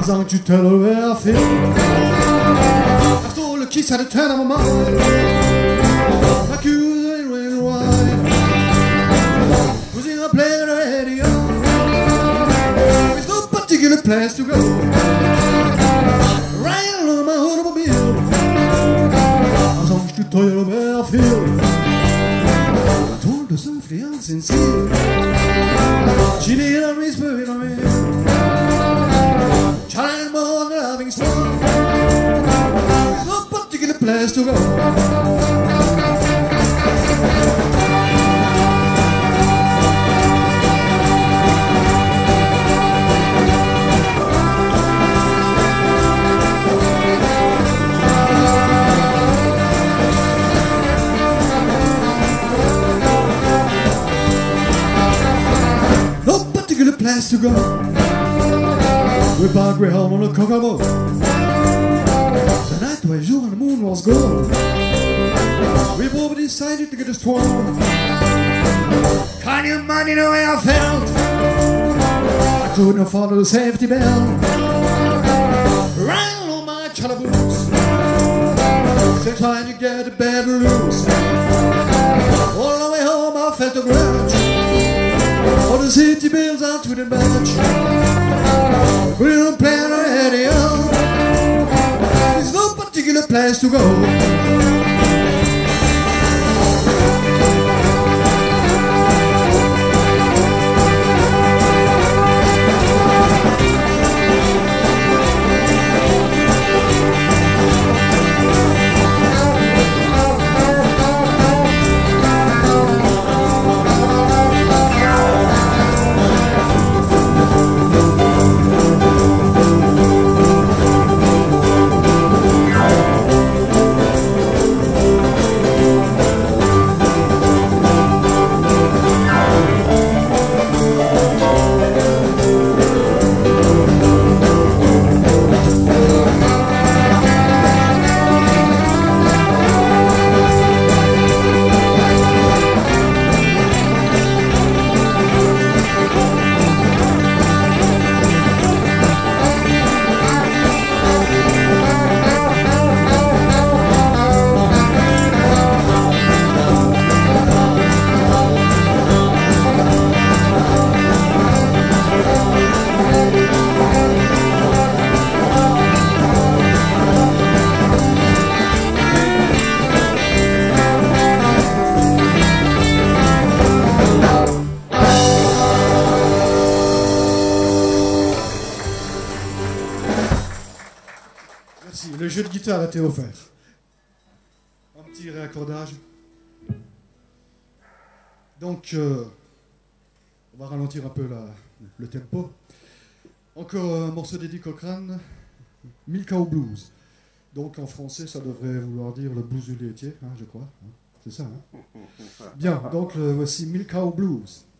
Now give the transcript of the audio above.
As long as you tell her where I feel. I stole a kiss at a turn of my mind. Like you ain't really right. Cruising a plane on the radio. There's no particular place to go. Riding on my automobile. As long as you tell her where I feel. I told her softly and sincere. She did not whisper in her ear. Trying more than having fun. There's no particular place to go. No particular place to go. We parked way home on a Kokomo. The night was jour and the moon was gone. We both decided to get a swan. Can you imagine the way I felt? I couldn't follow the safety bell. Ran on my challah boots. Still trying to get the bed loose. All the way home I felt a grudge. All the city bills out to the badge. We don't play on the radio. There's no particular place to go. Le jeu de guitare a été offert. Un petit réaccordage. Donc, on va ralentir un peu le tempo. Encore un morceau d'Eddie Cochran, Milkau Blues. Donc en français, ça devrait vouloir dire le blues du laitier, hein, je crois. C'est ça, hein? Bien, donc voici Milkau Blues.